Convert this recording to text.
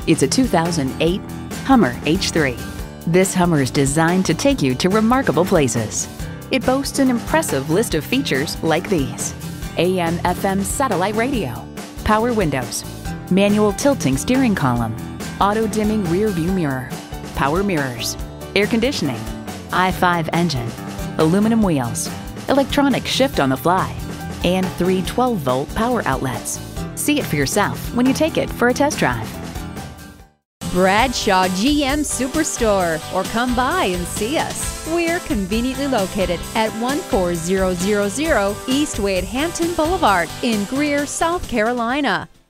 It's a 2008 Hummer H3. This Hummer is designed to take you to remarkable places. It boasts an impressive list of features like these: AM/FM satellite radio, power windows, manual tilting steering column, auto-dimming rear view mirror, power mirrors, air conditioning, i5 engine, aluminum wheels, electronic shift on the fly, and 3 12-volt power outlets. See it for yourself when you take it for a test drive. Bradshaw GM Superstore, or come by and see us. We're conveniently located at 14000 East Wade Hampton Boulevard in Greer, South Carolina.